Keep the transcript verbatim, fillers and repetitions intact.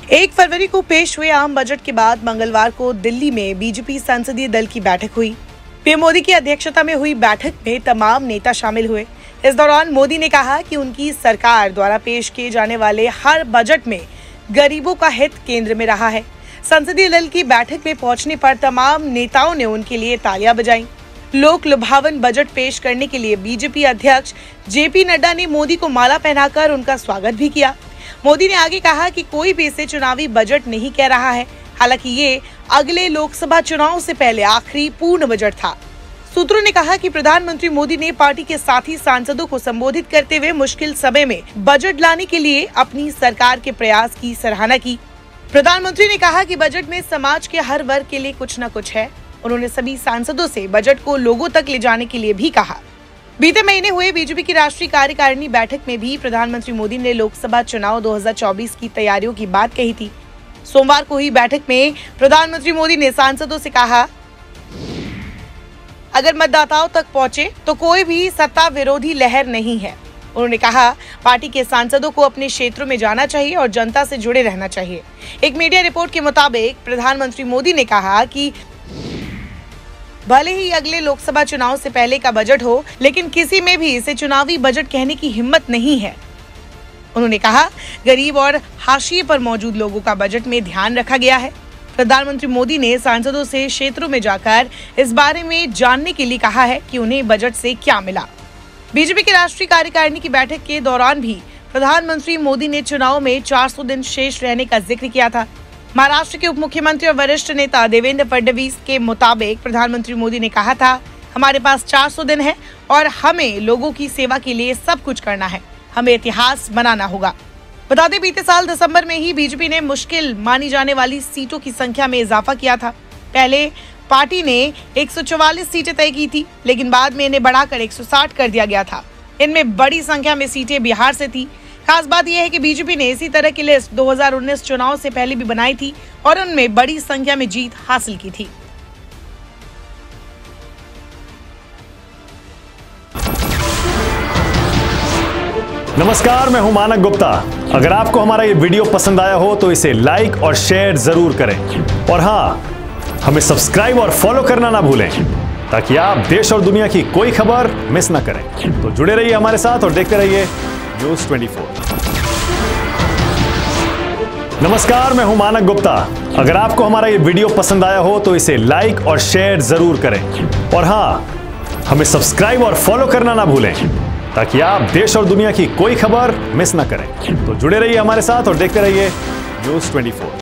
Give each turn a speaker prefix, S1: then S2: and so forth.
S1: एक फरवरी को पेश हुए आम बजट के बाद मंगलवार को दिल्ली में बीजेपी संसदीय दल की बैठक हुई। पीएम मोदी की अध्यक्षता में हुई बैठक में तमाम नेता शामिल हुए। इस दौरान मोदी ने कहा कि उनकी सरकार द्वारा पेश किए जाने वाले हर बजट में गरीबों का हित केंद्र में रहा है। संसदीय दल की बैठक में पहुंचने पर तमाम नेताओं ने उनके लिए तालियां बजाईं। लोक लुभावन बजट पेश करने के लिए बीजेपी अध्यक्ष जेपी नड्डा ने मोदी को माला पहनाकर उनका स्वागत भी किया। मोदी ने आगे कहा कि कोई भी इसे चुनावी बजट नहीं कह रहा है, हालांकि ये अगले लोकसभा चुनाव से पहले आखिरी पूर्ण बजट था। सूत्रों ने कहा कि प्रधानमंत्री मोदी ने पार्टी के साथी सांसदों को संबोधित करते हुए मुश्किल समय में बजट लाने के लिए अपनी सरकार के प्रयास की सराहना की। प्रधानमंत्री ने कहा कि बजट में समाज के हर वर्ग के लिए कुछ न कुछ है। उन्होंने सभी सांसदों से बजट को लोगों तक ले जाने के लिए भी कहा। बीते महीने हुए बीजेपी की राष्ट्रीय कार्यकारिणी बैठक में भी प्रधानमंत्री मोदी ने लोकसभा चुनाव दो हज़ार चौबीस की तैयारियों की बात कही थी। सोमवार को हुई बैठक में प्रधानमंत्री मोदी ने सांसदों से कहा, अगर मतदाताओं तक पहुंचे तो कोई भी सत्ता विरोधी लहर नहीं है। उन्होंने कहा, पार्टी के सांसदों को अपने क्षेत्रों में जाना चाहिए और जनता से जुड़े रहना चाहिए। एक मीडिया रिपोर्ट के मुताबिक प्रधानमंत्री मोदी ने कहा कि भले ही अगले लोकसभा चुनाव से पहले का बजट हो, लेकिन किसी में भी इसे चुनावी बजट कहने की हिम्मत नहीं है। उन्होंने कहा, गरीब और हाशिए पर मौजूद लोगों का बजट में ध्यान रखा गया है। प्रधानमंत्री मोदी ने सांसदों से क्षेत्रों में जाकर इस बारे में जानने के लिए कहा है कि उन्हें बजट से क्या मिला। बीजेपी की राष्ट्रीय कार्यकारिणी की बैठक के दौरान भी प्रधानमंत्री मोदी ने चुनाव में चार सौ दिन शेष रहने का जिक्र किया था। महाराष्ट्र के उप मुख्यमंत्री और वरिष्ठ नेता देवेंद्र फडणवीस के मुताबिक प्रधानमंत्री मोदी ने कहा था, हमारे पास चार सौ दिन है और हमें लोगों की सेवा के लिए सब कुछ करना है। हमें इतिहास बनाना होगा। बता दें, बीते साल दिसंबर में ही बीजेपी ने मुश्किल मानी जाने वाली सीटों की संख्या में इजाफा किया था। पहले पार्टी ने एक सौ चौवालीस सीटें तय की थी, लेकिन बाद में इन्हें बढ़ाकर एक सौ साठ कर दिया गया था। इनमें बड़ी संख्या में सीटें बिहार से थी। खास बात यह है कि बीजेपी ने इसी तरह की लिस्ट दो हज़ार उन्नीस चुनाव से पहले भी बनाई थी और उनमें बड़ी संख्या में जीत हासिल की थी।
S2: नमस्कार, मैं हूं मानक गुप्ता। अगर आपको हमारा ये वीडियो पसंद आया हो तो इसे लाइक और शेयर जरूर करें और हाँ, हमें सब्सक्राइब और फॉलो करना ना भूलें ताकि आप देश और दुनिया की कोई खबर मिस ना करें। तो जुड़े रहिए हमारे साथ और देखते रहिए न्यूज़ चौबीस। नमस्कार, मैं हूं मानक गुप्ता। अगर आपको हमारा ये वीडियो पसंद आया हो तो इसे लाइक और शेयर जरूर करें और हाँ, हमें सब्सक्राइब और फॉलो करना ना भूलें ताकि आप देश और दुनिया की कोई खबर मिस ना करें। तो जुड़े रहिए हमारे साथ और देखते रहिए न्यूज़ चौबीस।